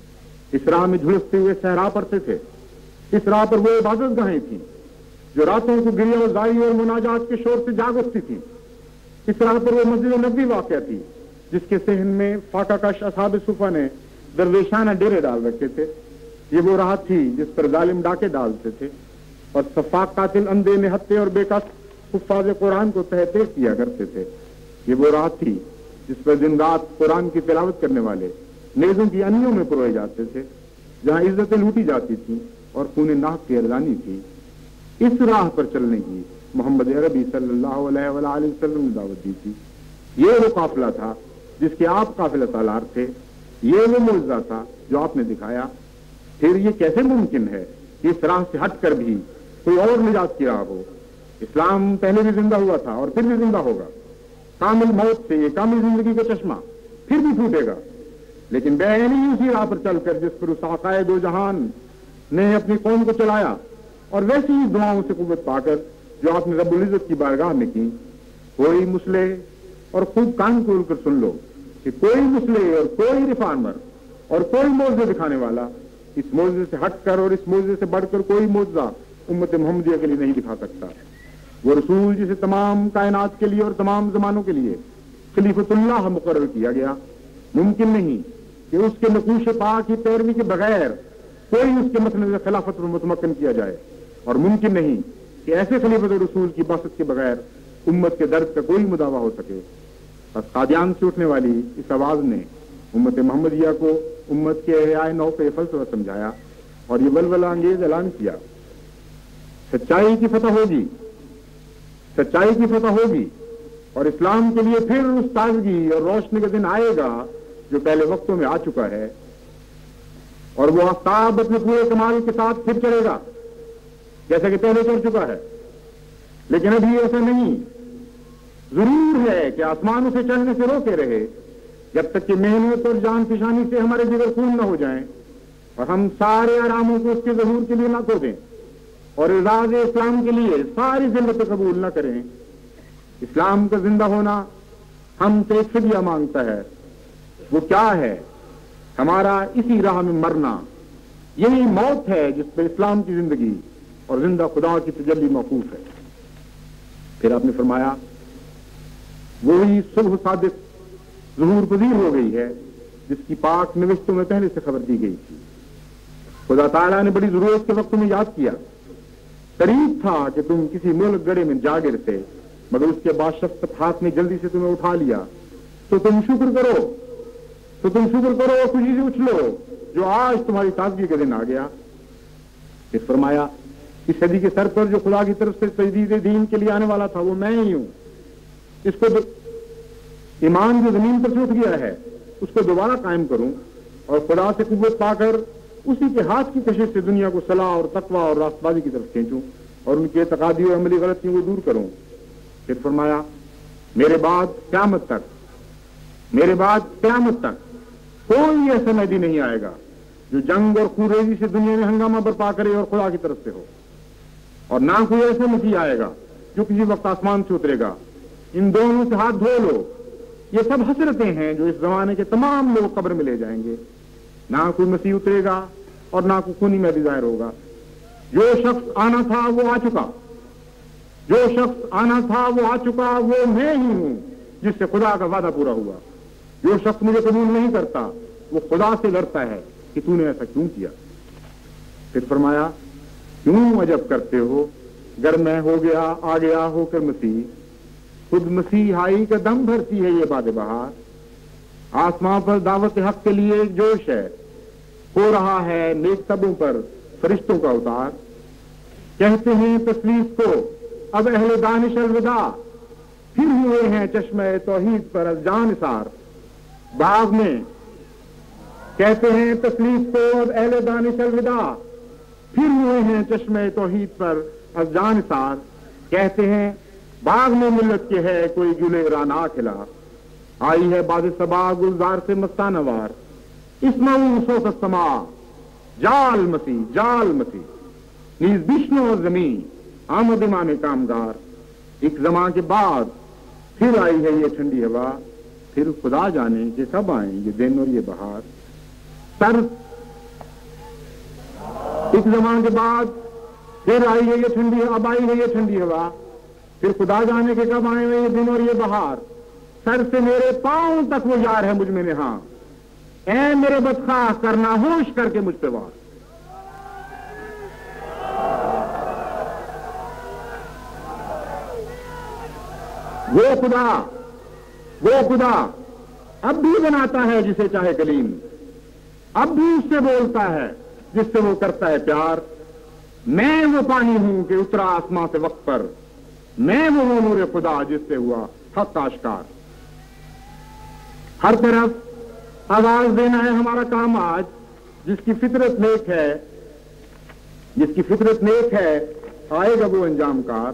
اس راہ میں جھلستے ہوئے صحرا پڑتے تھے، اس راہ پر وہ عبادت گاہیں تھیں جو راتوں کو گریہ و زاری اور مناجات کے شور سے جاگ اٹھتی تھیں. اس راہ پر وہ مسجد نبوی واقع تھی جس کے صحن میں فاقہ کش اصحاب صفہ نے درویشانہ ڈیرے ڈال رکھے تھے. یہ وہ راہ تھی جس پر ظالم ڈاکے ڈالتے تھے اور سفاق قاتل اندھے نہتے اور بے کس حفاظ قرآن کو تہتے کیا کرتے تھے. یہ وہ راہ تھی جس پر دن رات قرآن کی تلاوت کرنے والے نیزوں کی انیوں میں پروئے جاتے تھے، جہاں عزتیں لوٹی جاتی تھیں اور خون ناحق کی ارزانی تھی. اس راہ پر چلنے کی محمد عربی صلی اللہ علیہ وآلہ وسلم نے دعوت دی تھی. یہ وہ قافلہ تھا جس کے آپ قافلہ سالار تھے، یہ وہ معجزہ تھا جو آپ نے دکھایا. پھر یہ کیسے ممکن ہے کہ اس راہ سے ہٹ کر بھی کوئی اور نجات کی راہ ہو؟ اسلام پہلے بھی زندہ ہوا تھا اور پھر بھی زندہ ہوگا. کامل موت سے یہ کامل زندگی کا چشمہ پھر بھی پھوٹے گا، لیکن بے نہیں اسی راہ پر چل کر جس پر اس آقائے دو جہان نے اپنی قوم کو چلایا اور ویسی ہی دعاؤں سے قوت پا کر جو آپ نے رب العزت کی بارگاہ میں کی. کوئی مسئلے اور خوب کان کھول کر سن لو کہ کوئی مسئلے اور کوئی ریفارمر اور کوئی معجزے دکھانے والا اس معجزے سے ہٹ کر اور اس معجزے سے بڑھ کر کوئی معجزہ امت محمدیہ کے لیے نہیں دکھا سکتا. وہ رسول جسے تمام کائنات کے لیے اور تمام زمانوں کے لیے خلیفۃ اللہ مقرر کیا گیا، ممکن نہیں کہ اس کے نقوش پاک کی پیروی کے بغیر کوئی اس کے مسند خلافت پر متمکن کیا جائے، اور ممکن نہیں کہ ایسے خلیفۃ رسول کی باسط کے بغیر امت کے درد کا کوئی مداوع ہو سکے. بس قادیان سے اٹھنے والی اس آواز نے امت محمدیہ کو امت کے احیاء نو پہ فلسفہ سمجھایا اور یہ ولولہ انگیز اعلان کیا. سچائی کی فتح ہوگی، سچائی کی فتح ہوگی اور اسلام کے لیے پھر اس تازگی اور روشنی کا دن آئے گا جو پہلے وقتوں میں آ چکا ہے، اور وہ آفتاب اپنے پورے کمال کے ساتھ پھر چلے گا جیسا کہ پہلے چل چکا ہے. لیکن ابھی ایسا نہیں. ضرور ہے کہ آسمان اسے چلنے سے روکے رہے جب تک کہ محنت اور جان فشانی سے ہمارے جگر خون نہ ہو جائیں اور ہم سارے آراموں کو اس کے ظہور کے لیے نہ کھو دیں اور اعزاز اسلام کے لیے ساری ذلت قبول نہ کریں. اسلام کا زندہ ہونا ہم سے ایک فدیہ مانگتا ہے. وہ کیا ہے؟ ہمارا اسی راہ میں مرنا. یہی موت ہے جس پہ اسلام کی زندگی اور زندہ خدا کی تجلی موقوف ہے. پھر آپ نے فرمایا وہی صبح صادق ظہور پذیر ہو گئی ہے جس کی پاک نوشتوں میں پہلے سے خبر دی گئی تھی. خدا تعالیٰ نے بڑی ضرورت کے وقت میں یاد کیا. قریب تھا کہ تم کسی ملک گڑے میں جا گرتے، مگر اس کے بعد شفقت ہاتھ میں جلدی سے تمہیں اٹھا لیا. تو تم شکر کرو اور خوشی سے اچھلو جو آج تمہاری تازگی کا دن آ گیا. پھر فرمایا اس صدی کے سر پر جو خدا کی طرف سے تجدید دین کے لیے آنے والا تھا وہ میں ہی ہوں. اس کو ایمان جو زمین پر چھوٹ گیا ہے اس کو دوبارہ قائم کروں اور خدا سے قوت پا کر اسی کے ہاتھ کی کشش سے دنیا کو صلاح اور تقویٰ اور راست بازی کی طرف کھینچوں اور ان کے اعتقادی اور عملی غلطیوں کو دور کروں. پھر فرمایا میرے بعد قیامت تک کوئی ایسا مہدی نہیں آئے گا جو جنگ اور خوریزی سے دنیا میں ہنگامہ برپا کرے اور خدا کی طرف سے ہو، اور نہ کوئی ایسا مسیح آئے گا جو کسی وقت آسمان سے اترے گا. ان دونوں سے ہاتھ دھو لو. یہ سب حسرتیں ہیں جو اس زمانے کے تمام لوگ قبر میں لے جائیں گے. نہ کوئی مسیح اترے گا اور نہ کوئی خونی مہدی ظاہر ہوگا. جو شخص آنا تھا وہ آ چکا، جو شخص آنا تھا وہ آ چکا، وہ میں ہی ہوں جس سے خدا کا وعدہ پورا ہوا۔ جو شخص مجھے قبول نہیں کرتا وہ خدا سے لڑتا ہے کہ تو نے ایسا کیوں کیا۔ پھر فرمایا کیوں عجب کرتے ہو، گر میں ہو گیا آ گیا ہو کر مسیح، خود مسیحائی کا دم بھرتی ہے یہ باد بہار، آسمان پر دعوت حق کے لیے ایک جوش ہے، ہو رہا ہے نیک تبوں پر فرشتوں کا اتار، کہتے ہیں تسلیس کو اب اہل دانش الوداع، پھر ہوئے ہیں چشمہ توحید پر از جان نثار، باغ میں کہتے ہیں تسلیس کو اب اہل دانش الوداع، پھر ہوئے ہیں چشمہ توحید پر از جان نثار، کہتے ہیں باغ میں ملت کے ہے کوئی گلے رانا کھلا، آئی ہے باد صبا گلزار سے مستانہ وار، اسمعوا صوت السماء جال مسیح جال مسیح، نیز بشنو اور زمین آمد امام کامگار، ایک زمان کے بعد پھر آئی ہے یہ ٹھنڈی ہوا، پھر خدا جانے کہ کب آئیں یہ دن اور یہ بہار، سر ایک زمان کے بعد پھر آئی ہے یہ ٹھنڈی، اب آئی ہے یہ ٹھنڈی ہوا، پھر خدا جانے کے کب آئیں یہ دن اور یہ بہار، سر سے میرے پاؤں تک وہ یار ہے مجھ میں نہاں، اے میرے بدخواہ کرنا ہوش کر کے مجھ پہ وار۔ وہ خدا اب بھی بناتا ہے جسے چاہے کلیم، اب بھی اس سے بولتا ہے جس سے وہ کرتا ہے پیار، میں وہ پانی ہوں کہ اترا آسمان سے وقت پر، میں وہ نور خدا جس سے ہوا حق آشکار، ہر طرف آواز دینا ہے ہمارا کام آج، جس کی فطرت نیک ہے آئے گا وہ انجام کار،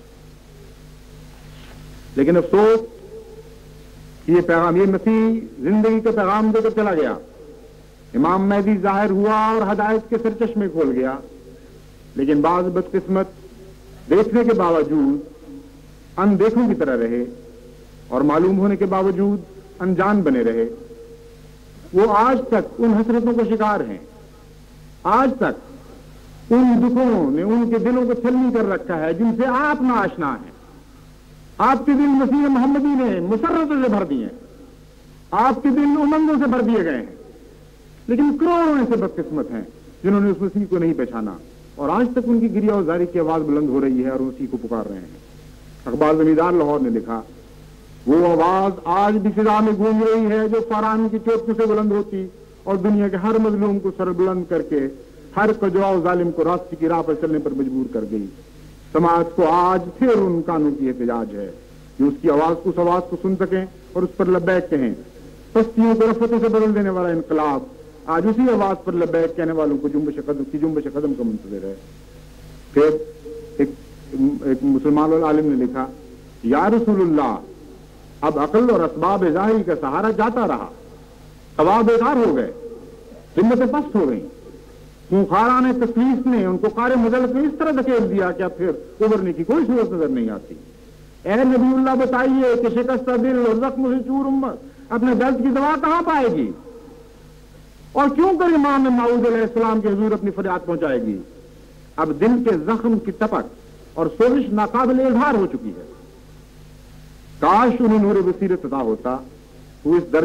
لیکن افسوس یہ پیغام، یہ مسیح زندگی کا پیغام دے کر چلا گیا، امام مہدی ظاہر ہوا اور ہدایت کے سرچشمے کھول گیا، لیکن بعض بدقسمت دیکھنے کے باوجود اندیکھوں کی طرح رہے اور معلوم ہونے کے باوجود انجان بنے رہے، وہ آج تک ان حسرتوں کا شکار ہیں، آج تک ان دکھوں نے ان کے دلوں کو چھلنی کر رکھا ہے جن سے آپ نہ آشنا ہیں، آپ کے دل مسیح محمدی نے مسرتوں سے بھر دیے ہیں، آپ کے دل امنگوں سے بھر دیے گئے ہیں، لیکن کروڑوں ایسے بدقسمت ہیں جنہوں نے اس مسیح کو نہیں پہچانا اور آج تک ان کی گریہ و زاری کی آواز بلند ہو رہی ہے اور اسی کو پکار رہے ہیں۔ اخبار زمیندار لاہور نے لکھا وہ آواز آج بھی فضا میں گونج رہی ہے جو فاران کی چوٹیوں سے بلند ہوتی اور دنیا کے ہر مظلوم کو سر بلند کر کے ہر کجوا و ظالم کو راستے کی راہ پر چلنے پر مجبور کر گئی۔ سماج کو آج پھر ان قانون کی احتجاج ہے کہ اس کی آواز کو، اس آواز کو سن سکیں اور اس پر لبیک کہیں۔ پستیوں کو رفتوں سے بدل دینے والا انقلاب آج اسی آواز پر لبیک کہنے والوں کو جنبش قدم کا منتظر ہے۔ پھر ایک مسلمان العالم نے لکھا یا رسول اللہ اب عقل اور اسباب ظاہری کا سہارا جاتا رہا، ثواب بیکار ہو گئے، ہمتیں پست ہو گئیں، خونخاران تکلیف نے ان کو قار مذلت میں اس طرح دھکیل دیا کہ اب پھر ابھرنے کی کوئی صورت نظر نہیں آتی۔ اے نبی اللہ بتائیے کہ شکستہ دل اور زخم سے چور امت اپنے درد کی دوا کہاں پائے گی، اور کیوں کر امام موعود علیہ السلام کے حضور اپنی فریاد پہنچائے گی؟ اب دل کے زخم کی تپک اور سوزش ناقابل اظہار ہو چکی ہے۔ کاش انہیں نور بصیرت عطا ہوتا، وہ اس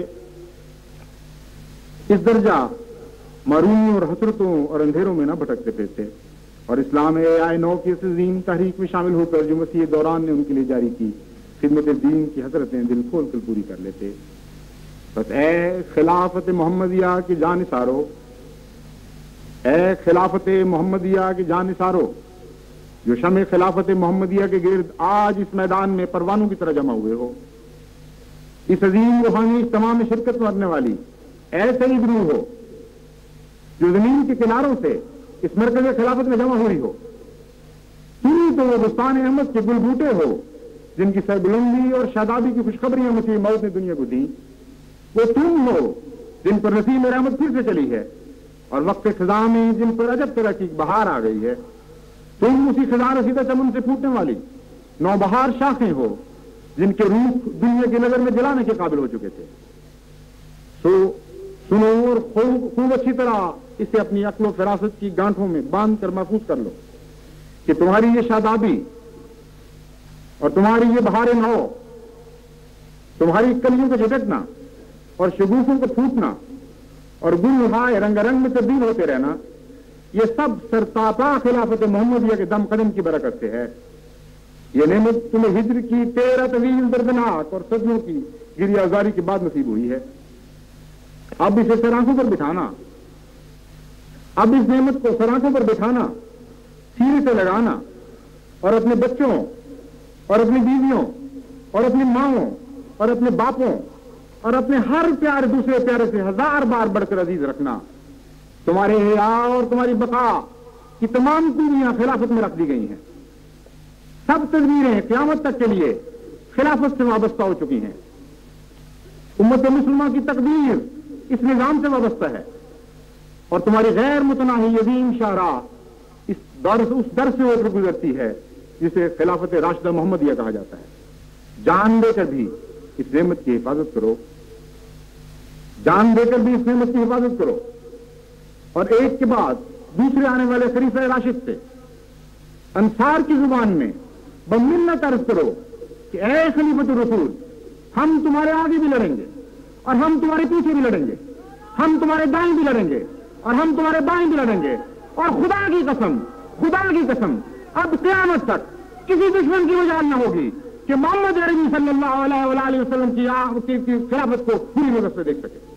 درجہ معرومی اور حسرتوں اور اندھیروں میں نہ بھٹکتے پھرتے اور اسلام اے نو کی اس عظیم تحریک میں شامل ہو کر جو مسیح دوران نے ان کے لیے جاری کی خدمت دین کی حسرتیں دل کھول کر پوری کر لیتے۔ بس اے خلافت محمدیہ کی جان نثارو، اے خلافت محمدیہ کی جان نثارو، جو شمع خلافت محمدیہ کے گرد آج اس میدان میں پروانوں کی طرح جمع ہوئے ہو، اس عظیم روحانی اجتماع میں شرکت کرنے والی ایسے ہی روح ہو جو زمین کے کناروں سے اس مرکز خلافت میں جمع ہوئی ہو، تم تو وہ بستان احمد کے گل بوٹے ہو جن کی سربلندی اور شادابی کی خوشخبریاں مسیح موت نے دنیا کو دی، وہ تم ہو جن پر نسیم رحمت پھر سے چلی ہے اور وقت خزاں میں جن پر عجب طرح کی بہار آ گئی ہے، تم اسی خزاں رسیدہ چمن سے پھوٹنے والی نوبہار شاخیں ہو جن کے روح دنیا کی نظر میں جلانے کے قابل ہو چکے تھے۔ سو سنو اور خوب اچھی طرح اسے اپنی عقل و فراست کی گانٹھوں میں باندھ کر محفوظ کر لو کہ تمہاری یہ شادابی اور تمہاری یہ بہار نو، تمہاری کلیوں کو جھٹکنا اور شگوفوں کو پھوٹنا اور گل ہائے رنگ رنگ میں تبدیل ہوتے رہنا، یہ سب سرتاپا خلافت محمدیہ کے دم قدم کی برکت سے ہے۔ یہ نعمت تمہیں ہجر کی 13 طویل دردناک اور صدیوں کی گریہ آزاری کے بعد نصیب ہوئی ہے۔ اب اسے سرآنکھوں پر بٹھانا، اب اس نعمت کو سرآنکھوں پر بٹھانا، سینے سے لگانا اور اپنے بچوں اور اپنی بیویوں اور اپنی ماؤں اور اپنے باپوں اور اپنے ہر پیارے دوسرے پیارے سے 1000 بار بڑھ کر عزیز رکھنا۔ تمہارے حیا اور تمہاری بقا کی تمام خوبیاں خلافت میں رکھ دی گئی ہیں۔ سب تدبیریں قیامت تک کے لیے خلافت سے وابستہ ہو چکی ہیں۔ امت مسلمہ کی تقدیر اس نظام سے وابستہ ہے اور تمہاری غیر متناہی عظیم شاہراہ اس در سے ہو کر گزرتی ہے جسے خلافت راشدہ محمدیہ کہا جاتا ہے۔ جان دے کر بھی اس نعمت کی حفاظت کرو، جان دے کر بھی اس نعمت کی حفاظت کرو، اور ایک کے بعد دوسرے آنے والے خلیفہ راشد سے انصار کی زبان میں بمنت عرض کرو کہ اے خلیفۃ الرسول، ہم تمہارے آگے بھی لڑیں گے اور ہم تمہارے پیچھے بھی لڑیں گے، ہم تمہارے دائیں بھی لڑیں گے اور ہم تمہارے بائیں بھی لڑیں گے، اور خدا کی قسم اب قیامت تک کسی دشمن کی مجال نہ ہوگی کہ محمد عربی صلی اللہ علیہ وسلم کی خلافت کو پوری نظر سے دیکھ سکے۔